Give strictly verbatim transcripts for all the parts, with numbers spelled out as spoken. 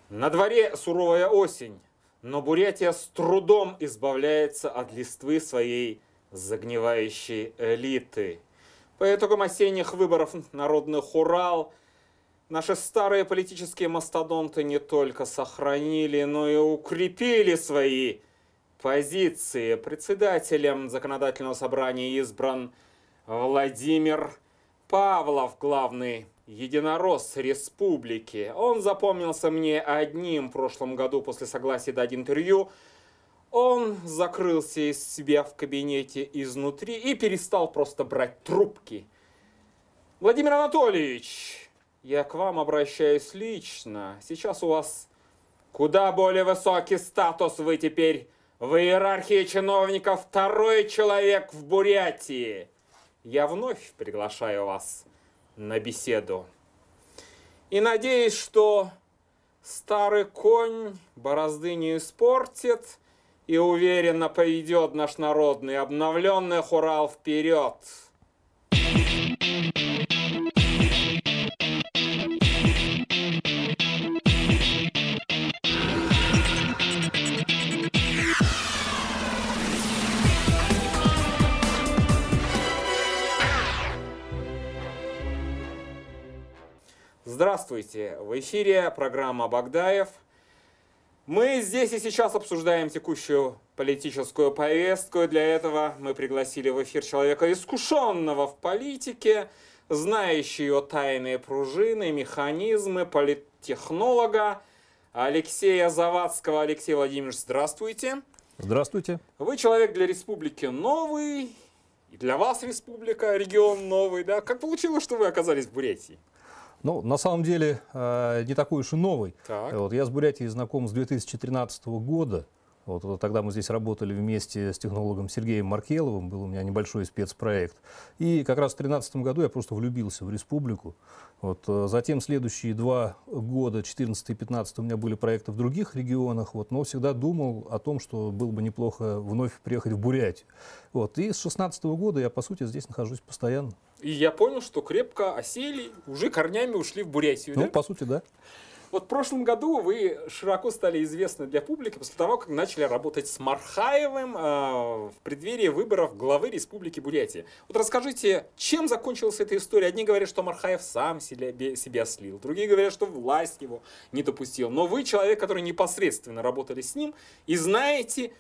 На дворе суровая осень, но Бурятия с трудом избавляется от листвы своей загнивающей элиты. По итогам осенних выборов народных Урал наши старые политические мастодонты не только сохранили, но и укрепили свои позиции. Председателем законодательного собрания избран Владимир Павлов, главный единорос республики. Он запомнился мне одним в прошлом году после согласия дать интервью. Он закрылся из себя в кабинете изнутри и перестал просто брать трубки. Владимир Анатольевич, я к вам обращаюсь лично. Сейчас у вас куда более высокий статус. Вы теперь в иерархии чиновников второй человек в Бурятии. Я вновь приглашаю вас на беседу. И надеюсь, что старый конь борозды не испортит и уверенно поведет наш народный обновленный Урал вперед. Здравствуйте! В эфире программа «Богдаев». Мы здесь и сейчас обсуждаем текущую политическую повестку. Для этого мы пригласили в эфир человека, искушенного в политике, знающего тайные пружины, механизмы, политтехнолога Алексея Завадского. Алексей Владимирович, здравствуйте! Здравствуйте! Вы человек для республики новый, и для вас республика, регион новый. Да? Как получилось, что вы оказались в Бурятии? Ну, на самом деле, не такой уж и новый. Вот, я с Бурятией знаком с две тысячи тринадцатого года. Вот, тогда мы здесь работали вместе с технологом Сергеем Маркеловым, был у меня небольшой спецпроект. И как раз в две тысячи тринадцатом году я просто влюбился в республику. Вот, затем следующие два года, две тысячи четырнадцатый и две тысячи пятнадцатый, у меня были проекты в других регионах, вот, но всегда думал о том, что было бы неплохо вновь приехать в Бурятию. Вот, и с две тысячи шестнадцатого года я, по сути, здесь нахожусь постоянно. И я понял, что крепко осели, уже корнями ушли в Бурятию. Ну, да? по сути, да. Вот в прошлом году вы широко стали известны для публики после того, как начали работать с Мархаевым э, в преддверии выборов главы Республики Бурятия. Вот расскажите, чем закончилась эта история? Одни говорят, что Мархаев сам себя, себя слил, другие говорят, что власть его не допустила. Но вы человек, который непосредственно работали с ним и знаете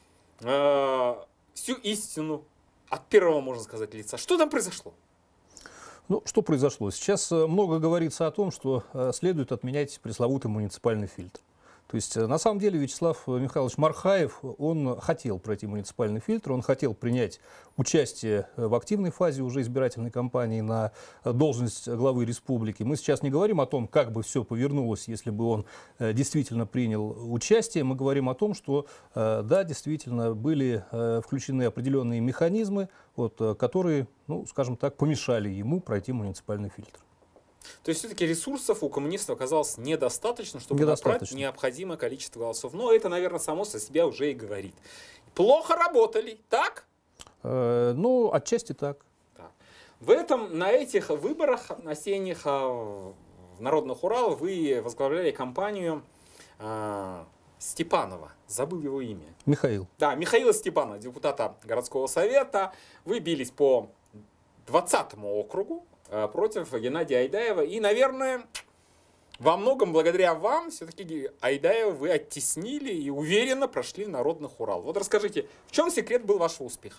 э, всю истину от первого, можно сказать, лица. Что там произошло? Ну, что произошло? Сейчас много говорится о том, что следует отменять пресловутый муниципальный фильтр. То есть, на самом деле, Вячеслав Михайлович Мархаев, он хотел пройти муниципальный фильтр, он хотел принять участие в активной фазе уже избирательной кампании на должность главы республики. Мы сейчас не говорим о том, как бы все повернулось, если бы он действительно принял участие. Мы говорим о том, что, да, действительно, были включены определенные механизмы, вот, которые, ну, скажем так, помешали ему пройти муниципальный фильтр. То есть все-таки ресурсов у коммунистов оказалось недостаточно, чтобы набрать необходимое количество голосов. Но это, наверное, само со себя уже и говорит. Плохо работали, так? Э, ну, отчасти так. так. В этом, на этих выборах осенних в Народных Урал вы возглавляли кампанию э, Степанова. Забыл его имя. Михаил. Да, Михаила Степанова, депутата городского совета. Вы бились по двадцатому округу против Геннадия Айдаева. И, наверное, во многом благодаря вам все-таки Айдаева вы оттеснили и уверенно прошли в Народных Урал. Вот расскажите, в чем секрет был вашего успеха?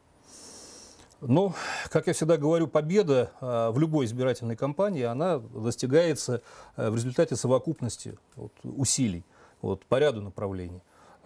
Ну, как я всегда говорю, победа в любой избирательной кампании, она достигается в результате совокупности вот, усилий вот, по ряду направлений.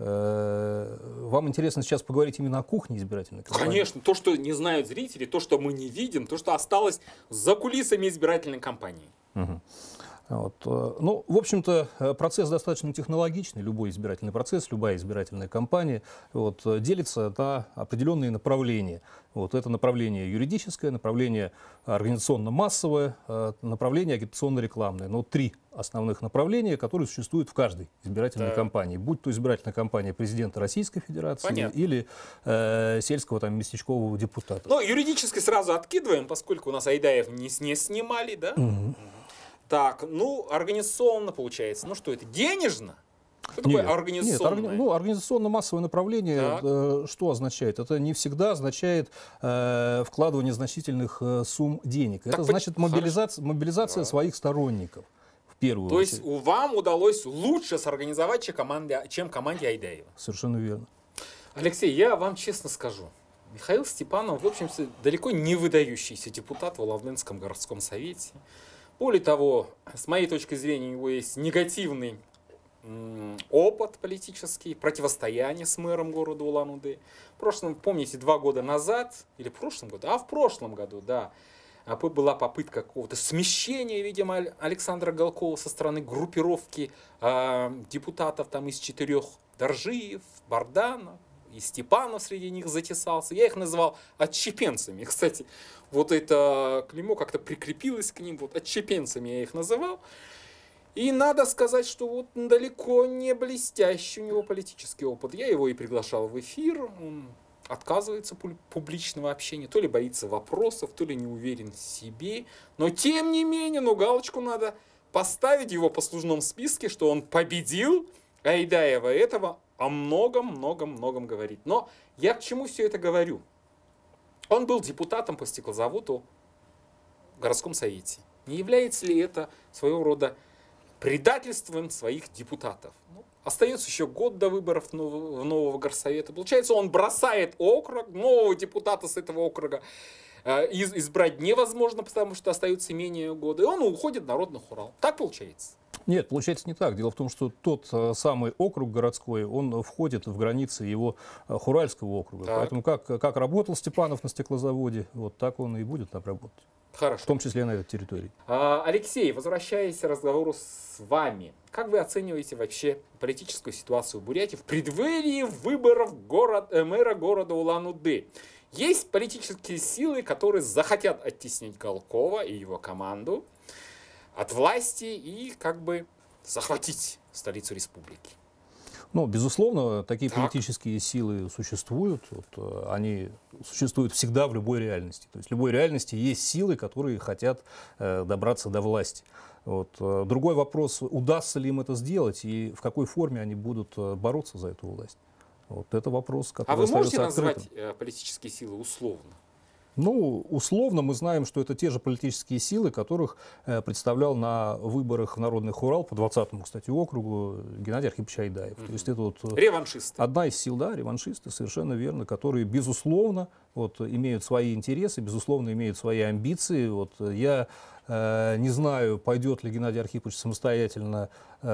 Вам интересно сейчас поговорить именно о кухне избирательной кампании? Конечно, то, что не знают зрители, то, что мы не видим, то, что осталось за кулисами избирательной кампании. Угу. Вот. Ну, в общем-то, процесс достаточно технологичный, любой избирательный процесс, любая избирательная кампания вот, делится на определенные направления. Вот, это направление юридическое, направление организационно-массовое, направление агитационно-рекламное. Но три основных направления, которые существуют в каждой избирательной да. кампании. Будь то избирательная кампания президента Российской Федерации Понятно. или э, сельского там, местечкового депутата. Ну, юридически сразу откидываем, поскольку у нас Айдаев не, не снимали, да? Угу. Так, ну, организационно получается. Ну что это, денежно? Что такое Нет, организационное? Нет, орг- ну, организационно-массовое направление, э, что означает? Это не всегда означает э, вкладывание значительных э, сумм денег. Так Это по- значит мобилизация, мобилизация Да. своих сторонников, в первую То очередь. есть у вам удалось лучше сорганизовать, чем команде, чем команде Айдаева. Совершенно верно. Алексей, я вам честно скажу. Михаил Степанов, в общем-то, далеко не выдающийся депутат в Волгоградском городском совете. Более того, с моей точки зрения, у него есть негативный м, опыт политический, противостояние с мэром города Улан-Удэ. В прошлом, помните, два года назад, или в прошлом году, а в прошлом году, да, а п- была попытка какого-то смещения, видимо, Аль- Александра Галкова со стороны группировки а, депутатов там из четырех: Доржиев, Барданов, и Степанов среди них затесался. Я их называл отщепенцами. И, кстати, вот это клеймо как-то прикрепилось к ним. Вот отщепенцами я их называл. И надо сказать, что вот далеко не блестящий у него политический опыт. Я его и приглашал в эфир. Он отказывается пу- публичного общения. То ли боится вопросов, то ли не уверен в себе. Но тем не менее, ну галочку надо поставить в его послужном списке, что он победил Айдаева. Этого о многом-многом-многом говорит. Но я к чему все это говорю? Он был депутатом по стеклозаводу в городском совете. Не является ли это своего рода предательством своих депутатов? Ну, остается еще год до выборов нового, нового горсовета. Получается, он бросает округ, нового депутата с этого округа э, из, избрать невозможно, потому что остаются менее года. И он уходит в Народный Хурал. Так получается? Нет, получается не так. Дело в том, что тот э, самый округ городской, он входит в границы его э, Хуральского округа. Так. Поэтому как, как работал Степанов на стеклозаводе, вот так он и будет там работать. Хорошо. В том числе на этой территории. А, Алексей, возвращаясь к разговору с вами, как вы оцениваете вообще политическую ситуацию в Бурятии в преддверии выборов город, э, мэра города Улан-Удэ? Есть политические силы, которые захотят оттеснить Галкова и его команду от власти и как бы захватить столицу республики. Ну, безусловно, такие Так. политические силы существуют. Вот, э, они существуют всегда в любой реальности. То есть в любой реальности есть силы, которые хотят э, добраться до власти. Вот. э, Другой вопрос, удастся ли им это сделать и в какой форме они будут э, бороться за эту власть. Вот это вопрос, который А вы можете остается назвать открытым. э, политические силы условно? Ну, условно мы знаем, что это те же политические силы, которых э, представлял на выборах в Народный Хурал по двадцатому, кстати, округу Геннадий Архипович Айдаев. Мгм. То есть это вот э, Реваншисты. одна из сил, да, реваншисты, совершенно верно, которые, безусловно, вот, имеют свои интересы, безусловно, имеют свои амбиции. Вот, я э, не знаю, пойдет ли Геннадий Архипович самостоятельно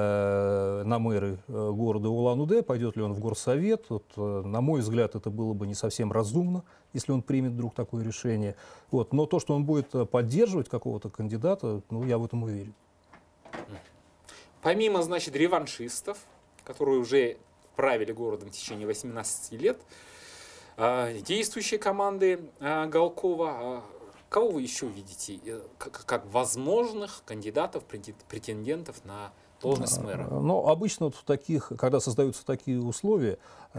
э, на мэры э, города Улан-Удэ, пойдет ли он в горсовет. Вот, э, на мой взгляд, это было бы не совсем разумно, если он примет вдруг такое решение. Вот, но то, что он будет э, поддерживать какого-то кандидата, ну, я в этом уверен. Помимо, значит, реваншистов, которые уже правили городом в течение восемнадцати лет, а, действующие команды а, Галкова, а, кого вы еще видите э, как, как возможных кандидатов, претен- претендентов на должность мэра? Но обычно вот в таких, когда создаются такие условия,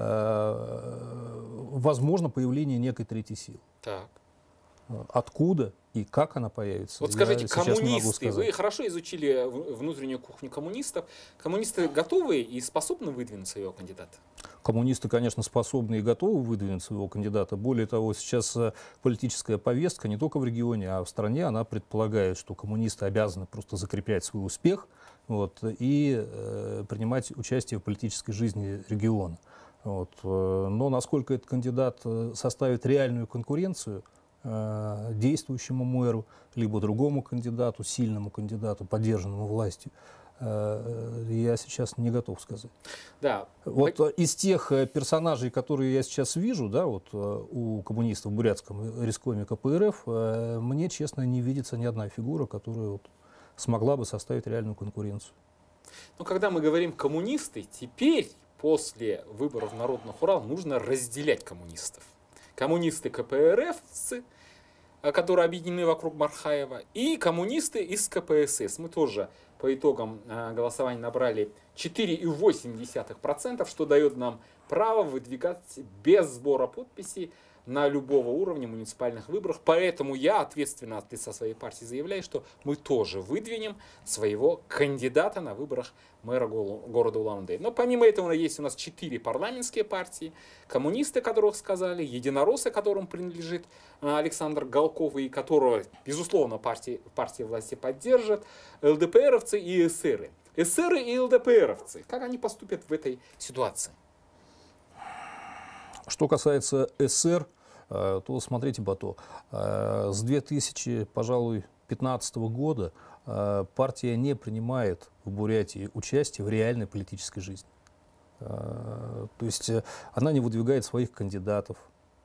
э, возможно появление некой третьей силы. Так. Откуда и как она появится, Вот я скажите, сейчас не могу коммунисты, сказать. вы хорошо изучили в- внутреннюю кухню коммунистов. Коммунисты готовы и способны выдвинуть своего кандидата? Коммунисты, конечно, способны и готовы выдвинуть своего кандидата. Более того, сейчас э, политическая повестка не только в регионе, а в стране, она предполагает, что коммунисты обязаны просто закреплять свой успех вот, и э, принимать участие в политической жизни региона. Вот. э, Но насколько этот кандидат э, составит реальную конкуренцию э, действующему мэру, либо другому кандидату, сильному кандидату, поддержанному властью, э, я сейчас не готов сказать. Да. Вот э, из тех э, персонажей, которые я сейчас вижу, да, вот э, у коммунистов в Бурятском рискоме ка пэ эр эф, э, мне, честно, не видится ни одна фигура, которая вот смогла бы составить реальную конкуренцию. Но когда мы говорим коммунисты, теперь после выборов в Народный Хурал нужно разделять коммунистов. Коммунисты ка пэ эр эф-цы, которые объединены вокруг Мархаева, и коммунисты из ка пэ эс эс. Мы тоже по итогам э, голосования набрали четыре и восемь десятых процента, что дает нам право выдвигать без сбора подписей на любого уровня муниципальных выборах. Поэтому я ответственно от лица своей партии заявляю, что мы тоже выдвинем своего кандидата на выборах мэра города Улан-Удэ. Но помимо этого есть у нас четыре парламентские партии, коммунисты, которых сказали, единороссы, которым принадлежит Александр Галков, и которого, безусловно, партия, партия власти поддержит, ЛДПРовцы и эсеры. Эсеры и ЛДПРовцы. Как они поступят в этой ситуации? Что касается эсер, то смотрите, Бато, с две тысячи, пожалуй, пятнадцатого года партия не принимает в Бурятии участие в реальной политической жизни. То есть она не выдвигает своих кандидатов,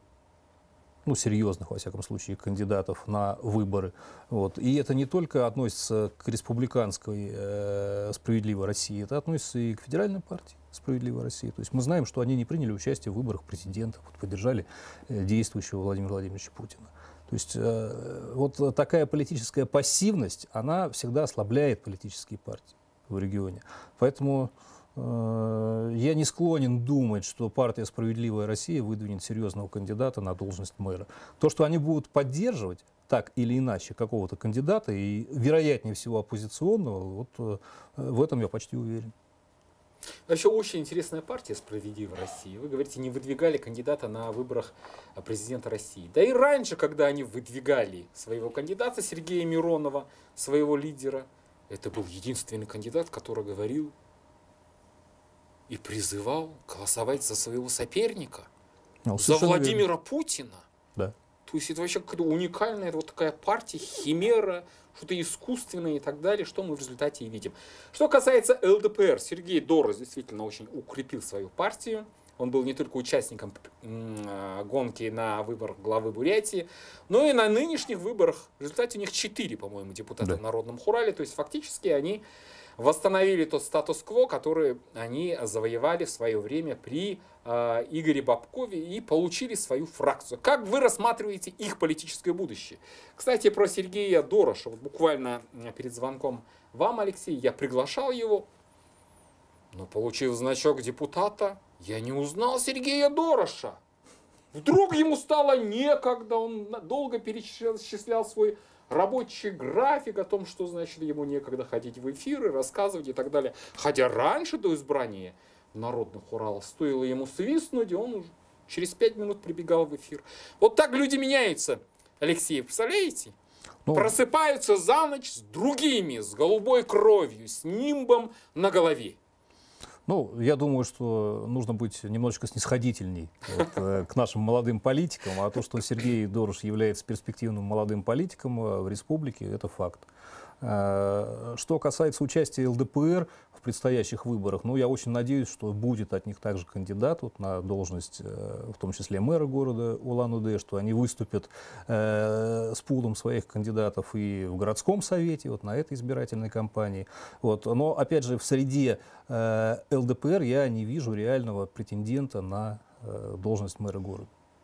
ну, серьезных, во всяком случае, кандидатов на выборы. Вот. И это не только относится к республиканской э, «Справедливой России», это относится и к федеральной партии «Справедливой России». То есть мы знаем, что они не приняли участие в выборах президента, вот, поддержали э, действующего Владимира Владимировича Путина. То есть э, вот такая политическая пассивность, она всегда ослабляет политические партии в регионе. Поэтому э, я не склонен думать, что партия «Справедливая Россия» выдвинет серьезного кандидата на должность мэра. То, что они будут поддерживать так или иначе какого-то кандидата, и вероятнее всего оппозиционного, вот э, в этом я почти уверен. Вообще очень интересная партия «Справедливая Россия». Вы говорите, не выдвигали кандидата на выборах президента России. Да и раньше, когда они выдвигали своего кандидата, Сергея Миронова, своего лидера, это был единственный кандидат, который говорил и призывал голосовать за своего соперника, Ну, за Владимира верно. Путина. Да. То есть это вообще какая-то уникальная вот такая партия, химера, что-то искусственное и так далее, что мы в результате и видим. Что касается ЛДПР, Сергей Дорос действительно очень укрепил свою партию. Он был не только участником гонки на выборах главы Бурятии, но и на нынешних выборах. В результате у них четыре, по-моему, депутата Да. в Народном хурале. То есть фактически они восстановили тот статус-кво, который они завоевали в свое время при э, Игоре Бабкове и получили свою фракцию. Как вы рассматриваете их политическое будущее? Кстати, про Сергея Дороша. Вот буквально перед звонком вам, Алексей, я приглашал его, но получив значок депутата, я не узнал Сергея Дороша. Вдруг ему стало некогда, он долго перечислял свой рабочий график о том, что, значит, ему некогда ходить в эфиры, рассказывать и так далее. Хотя раньше до избрания народных Уралов стоило ему свистнуть, и он уже через пять минут прибегал в эфир. Вот так люди меняются, Алексей, представляете? Ну, Просыпаются за ночь с другими, с голубой кровью, с нимбом на голове. Ну, я думаю, что нужно быть немножечко снисходительней вот, э, к нашим молодым политикам, а то, что Сергей Дорош является перспективным молодым политиком э, в республике, это факт. Э, что касается участия ЛДПР в предстоящих выборах, ну, я очень надеюсь, что будет от них также кандидат вот, на должность, э, в том числе мэра города Улан-Удэ, что они выступят э, с пулом своих кандидатов и в городском совете, вот на этой избирательной кампании. Вот. Но, опять же, в среде э, ЛДПР я не вижу реального претендента на э, должность мэра города.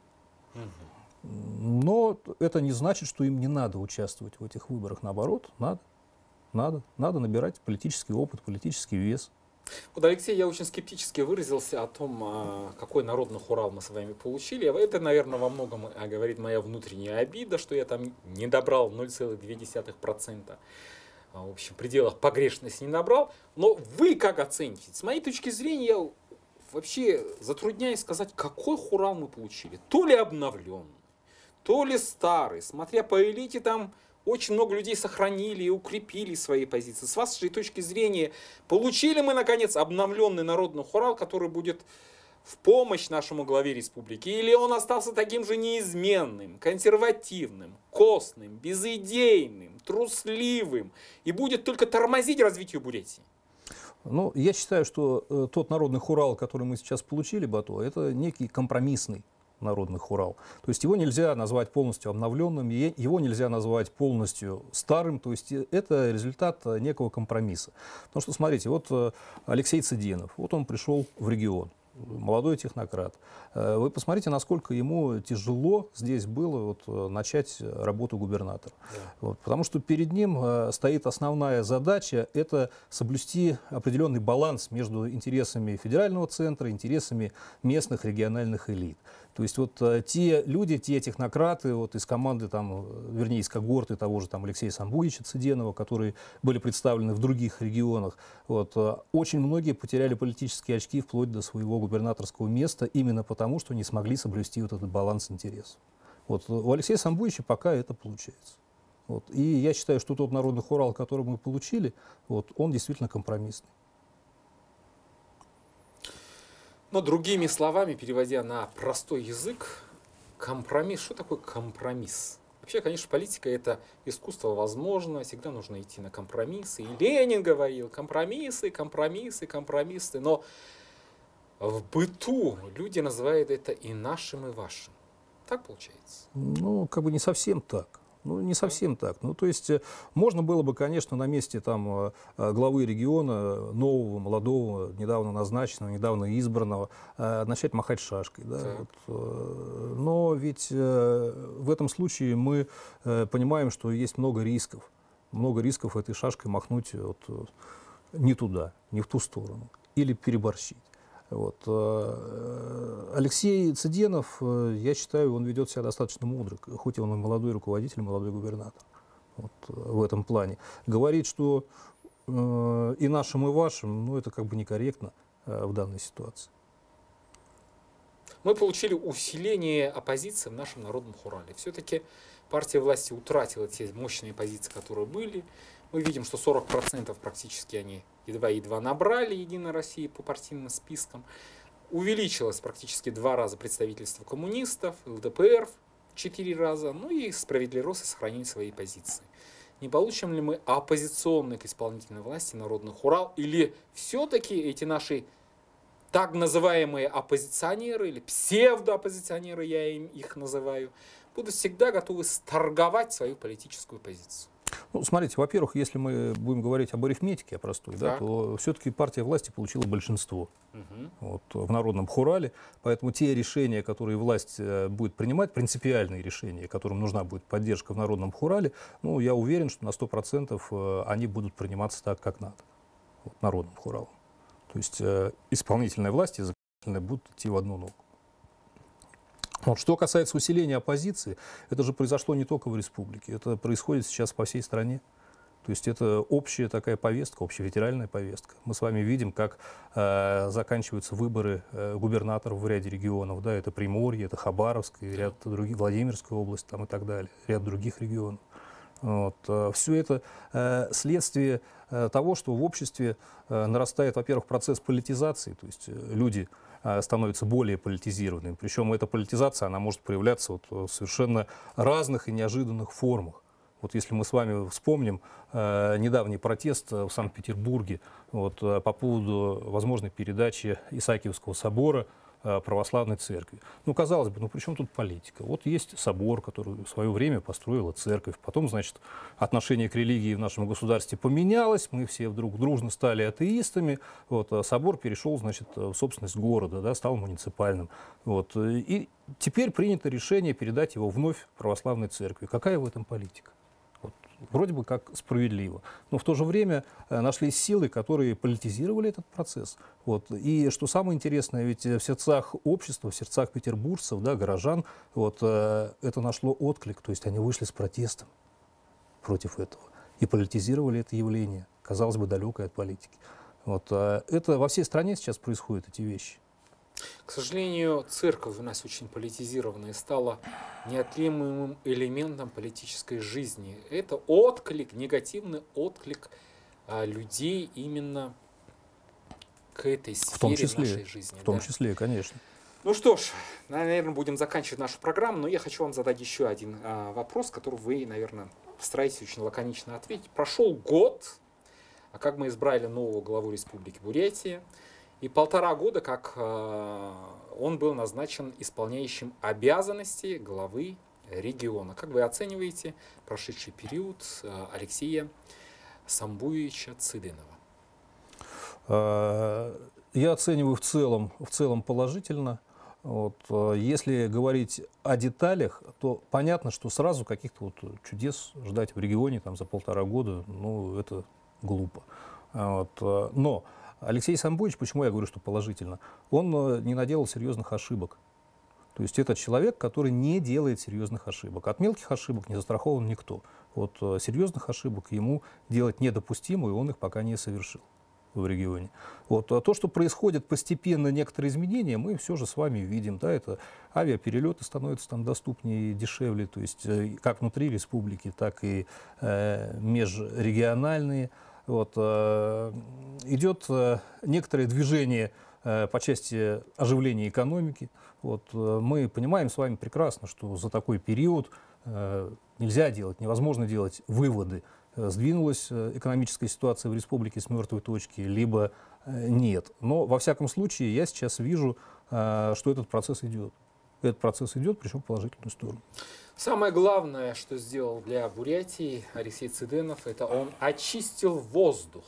Но это не значит, что им не надо участвовать в этих выборах. Наоборот, надо. Надо, надо набирать политический опыт, политический вес. Вот, Алексей, я очень скептически выразился о том, какой народный хурал мы с вами получили. Это, наверное, во многом говорит моя внутренняя обида, что я там не добрал ноль целых две десятых процента. В общем, в пределах погрешности не набрал. Но вы как оцените? С моей точки зрения, я вообще затрудняюсь сказать, какой хурал мы получили. То ли обновленный, то ли старый. Смотря по элите, там очень много людей сохранили и укрепили свои позиции. С вашей точки зрения, получили мы, наконец, обновленный народный хурал, который будет в помощь нашему главе республики? Или он остался таким же неизменным, консервативным, костным, безидейным, трусливым и будет только тормозить развитие Бурятии? Ну, я считаю, что э, тот народный хурал, который мы сейчас получили, Бато, это некий компромиссный народный хурал. То есть его нельзя назвать полностью обновленным, его нельзя назвать полностью старым, то есть это результат некого компромисса. Потому что, смотрите, вот Алексей Цыденов, вот он пришел в регион, молодой технократ. Вы посмотрите, насколько ему тяжело здесь было вот, начать работу губернатора. Да. Вот, потому что перед ним стоит основная задача – это соблюсти определенный баланс между интересами федерального центра, интересами местных региональных элит. То есть вот э, те люди, те технократы вот из команды, там, вернее, из когорты того же там, Алексея Самбуевича Цыденова, которые были представлены в других регионах, вот, э, очень многие потеряли политические очки вплоть до своего губернаторского места именно потому, что не смогли соблюсти вот этот баланс интересов. Вот, у Алексея Самбуевича пока это получается. Вот, и я считаю, что тот народный хурал, который мы получили, вот, он действительно компромиссный. Но другими словами, переводя на простой язык, компромисс. Что такое компромисс? Вообще, конечно, политика – это искусство возможно, всегда нужно идти на компромиссы. И Ленин говорил: компромиссы, компромиссы, компромиссы. Но в быту люди называют это и нашим, и вашим. Так получается? Ну, как бы не совсем так. Ну, не совсем так. Ну, то есть, можно было бы, конечно, на месте там главы региона, нового, молодого, недавно назначенного, недавно избранного, начать махать шашкой. Да? Вот. Но ведь в этом случае мы понимаем, что есть много рисков. Много рисков этой шашкой махнуть вот не туда, не в ту сторону. Или переборщить. Вот. Алексей Цыденов, я считаю, он ведет себя достаточно мудро, хоть он и молодой руководитель, молодой губернатор вот, в этом плане. Говорит, что э, и нашим, и вашим, ну, это как бы некорректно э, в данной ситуации. Мы получили усиление оппозиции в нашем народном хурале. Все-таки партия власти утратила те мощные позиции, которые были. Мы видим, что сорок процентов практически они едва-едва набрали «Единая Россия» по партийным спискам. Увеличилось практически два раза представительство коммунистов, эл дэ пэ эр в четыре раза. Ну и справедливоросы сохранили свои позиции. Не получим ли мы оппозиционный к исполнительной власти народный хурал? Или все-таки эти наши так называемые оппозиционеры, или псевдооппозиционеры, я им их называю, будут всегда готовы сторговать свою политическую позицию? Ну, смотрите, во-первых, если мы будем говорить об арифметике, о простой, да, то все-таки партия власти получила большинство угу. вот, в народном хурале. Поэтому те решения, которые власть будет принимать, принципиальные решения, которым нужна будет поддержка в народном хурале, ну, я уверен, что на сто процентов они будут приниматься так, как надо, вот, народным хуралом. То есть э, исполнительная власть и законодательная будут идти в одну ногу. Вот, что касается усиления оппозиции, это же произошло не только в республике, это происходит сейчас по всей стране. То есть это общая такая повестка, общефедеральная повестка. Мы с вами видим, как э, заканчиваются выборы э, губернаторов в ряде регионов. Да, это Приморье, это Хабаровск, и ряд других, Владимирская область там, и так далее, ряд других регионов. Вот. Все это э, следствие э, того, что в обществе э, нарастает, во-первых, процесс политизации, то есть э, люди э, становятся более политизированными. Причем эта политизация, она может проявляться вот, в совершенно разных и неожиданных формах. Вот если мы с вами вспомним э, недавний протест в Санкт-Петербурге вот, по поводу возможной передачи Исаакиевского собора православной церкви. Ну, казалось бы, ну при чем тут политика? Вот есть собор, который в свое время построила церковь. Потом, значит, отношение к религии в нашем государстве поменялось. Мы все вдруг дружно стали атеистами. Вот, а собор перешел, значит, в собственность города, да, стал муниципальным. Вот, и теперь принято решение передать его вновь православной церкви. Какая в этом политика? Вот, вроде бы как справедливо. Но в то же время нашлись силы, которые политизировали этот процесс. Вот. И что самое интересное, ведь в сердцах общества, в сердцах петербуржцев, да, горожан, вот, это нашло отклик. То есть они вышли с протестом против этого и политизировали это явление, казалось бы, далекое от политики. Вот. Это во всей стране сейчас происходят эти вещи. К сожалению, церковь у нас очень политизирована и стала неотъемлемым элементом политической жизни. Это отклик, негативный отклик а, людей именно к этой сфере в том числе, нашей жизни. В том да. числе, конечно. Ну что ж, наверное, будем заканчивать нашу программу, но я хочу вам задать еще один а, вопрос, который вы, наверное, постараетесь очень лаконично ответить. Прошел год, а как мы избрали нового главу Республики Бурятия, и полтора года, как э, он был назначен исполняющим обязанности главы региона. Как вы оцениваете прошедший период э, Алексея Самбуевича Цыденова? Я оцениваю в целом, в целом положительно. Вот. Если говорить о деталях, то понятно, что сразу каких-то вот чудес ждать в регионе там, за полтора года, ну, это глупо. Вот. Но Алексей Самбуевич, почему я говорю, что положительно, он не наделал серьезных ошибок. То есть это человек, который не делает серьезных ошибок. От мелких ошибок не застрахован никто. Вот э, серьезных ошибок ему делать недопустимо, и он их пока не совершил в регионе. Вот. А то, что происходит постепенно некоторые изменения, мы все же с вами видим. Да, это авиаперелеты становятся там доступнее и дешевле, то есть э, как внутри республики, так и э, межрегиональные. Вот. Э, идет э, некоторое движение э, по части оживления экономики. Вот. Э, мы понимаем с вами прекрасно, что за такой период э, нельзя делать, невозможно делать выводы. Сдвинулась экономическая ситуация в республике с мертвой точки, либо нет. Но, во всяком случае, я сейчас вижу, что этот процесс идет. Этот процесс идет, причем в положительную сторону. Самое главное, что сделал для Бурятии Алексей Цыденов, это он очистил воздух.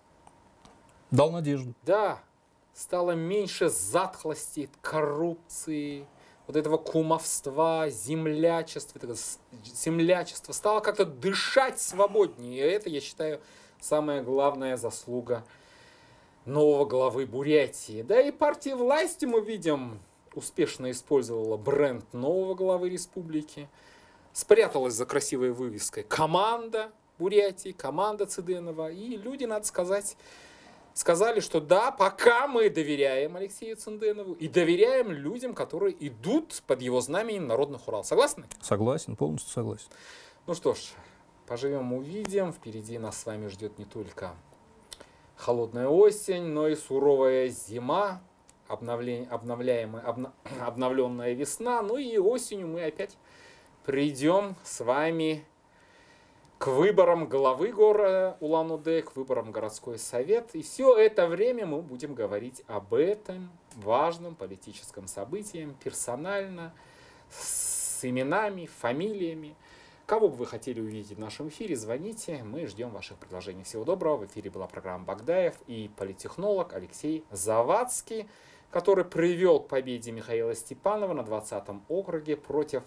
Дал надежду. Да, стало меньше затхлости, коррупции, вот этого кумовства, землячества, этого землячества, стало как-то дышать свободнее. И это, я считаю, самая главная заслуга нового главы Бурятии. Да и партия власти, мы видим, успешно использовала бренд нового главы республики. Спряталась за красивой вывеской «Команда Бурятии», «Команда Цыденова». И люди, надо сказать, сказали, что да, пока мы доверяем Алексею Цыденову и доверяем людям, которые идут под его знаменем Народных Урал. Согласны? Согласен, полностью согласен. Ну что ж, поживем, увидим. Впереди нас с вами ждет не только холодная осень, но и суровая зима, обновление, обновляемая, обна, обновленная весна. Ну и осенью мы опять придем с вами к выборам главы города Улан-Удэ, к выборам городской совет. И все это время мы будем говорить об этом важном политическом событии, персонально, с именами, фамилиями. Кого бы вы хотели увидеть в нашем эфире, звоните, мы ждем ваших предложений. Всего доброго. В эфире была программа «Багдаев» и политтехнолог Алексей Завадский, который привел к победе Михаила Степанова на двадцатом округе против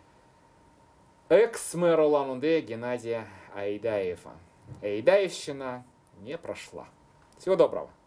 экс-мэра Улан-Удэ Геннадия Айдаева. Айдаевщина не прошла. Всего доброго.